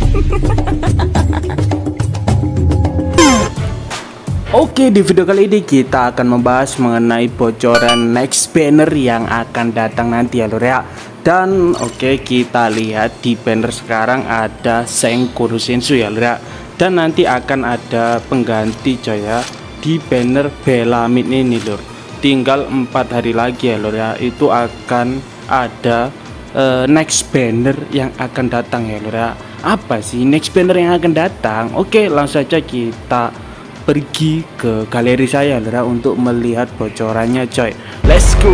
Oke, di video kali ini kita akan membahas mengenai bocoran next banner yang akan datang nanti ya lur ya. Dan oke, kita lihat di banner sekarang ada Sengoku Sensu ya lur ya. Dan nanti akan ada pengganti coy ya di banner Bellamid ini lur. Tinggal 4 hari lagi ya lur ya, itu akan ada next banner yang akan datang ya lur ya. Apa sih next banner yang akan datang? Oke, langsung saja kita pergi ke galeri saya lur ya, untuk melihat bocorannya coy. Let's go.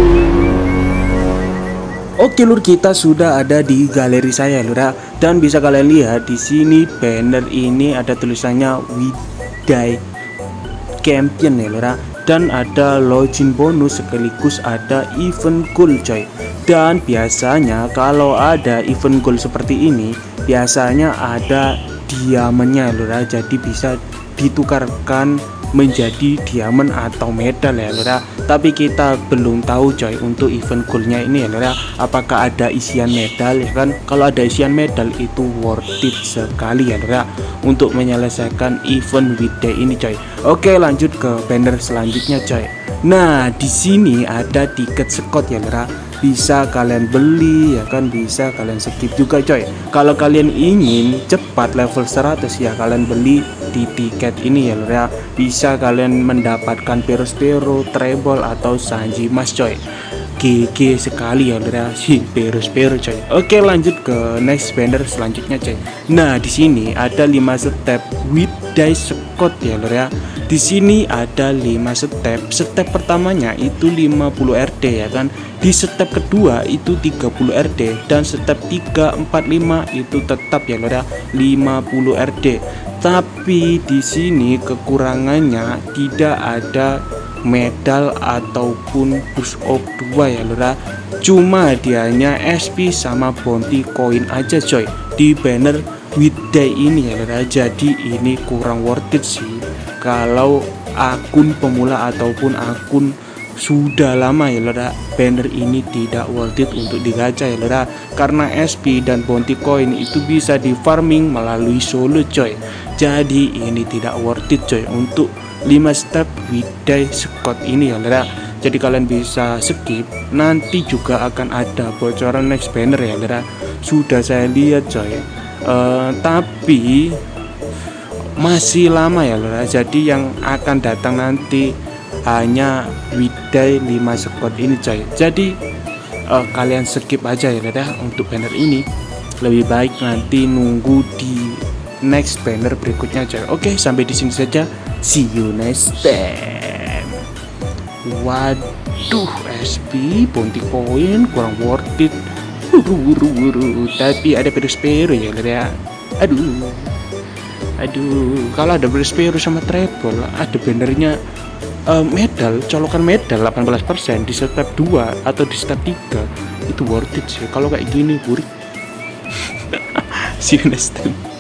Oke lur, kita sudah ada di galeri saya lur ya, dan bisa kalian lihat di sini banner ini ada tulisannya We Die Champion ya lur ya, dan ada login bonus sekaligus ada event goal coy. Dan biasanya kalau ada event goal seperti ini biasanya ada diamondnya lur ya, jadi bisa ditukarkan menjadi diamond atau medal ya lur ya. Tapi kita belum tahu coy untuk event goalnya ini ya lur ya, apakah ada isian medal ya kan. Kalau ada isian medal itu worth it sekali ya lur ya untuk menyelesaikan event weekday ini coy. Oke, lanjut ke banner selanjutnya coy. Nah, di sini ada tiket Scott ya lur ya, bisa kalian beli ya kan, bisa kalian skip juga coy. Kalau kalian ingin cepat level 100 ya kalian beli di tiket ini ya lur ya, bisa kalian mendapatkan Perospero, treble atau Sanji Mas coy. GG sekali ya lur ya si Perospero coy. Oke, lanjut ke next banner selanjutnya coy. Nah, di sini ada 5 step with dice Scott ya lur ya. Di sini ada 5 step. Step pertamanya itu 50 RD ya kan. Di step kedua itu 30 RD, dan step 3, 4, 5 itu tetap ya lur ya 50 RD. Tapi di sini kekurangannya tidak ada medal ataupun push up 2 ya lur ya. Cuma dianya SP sama bounty coin aja coy di banner weekday ini ya lur ya. Jadi ini kurang worth it sih kalau akun pemula ataupun akun sudah lama ya lur ya. Banner ini tidak worth it untuk digacha ya lur ya, karena SP dan bounty coin itu bisa di farming melalui solo coy. Jadi ini tidak worth it coy untuk 5 step weekday Scott ini ya lur ya. Jadi kalian bisa skip, nanti juga akan ada bocoran next banner ya lur ya. Sudah saya lihat coy, tapi masih lama ya lur ya. Jadi yang akan datang nanti hanya weekday 5 Scott ini coy. Jadi kalian skip aja ya lur ya untuk banner ini. Lebih baik nanti nunggu di next banner berikutnya coy. Oke, sampai di sini saja. See you next time. Waduh, SP bounty coin kurang worth it. Tapi ada Perospero ya lur ya. Aduh, kalau ada Perospero sama treble, ada bannernya medal, colokan medal 18% di step 2 atau di step 3 itu worth it sih. Kalau kayak gini burik. See you next time.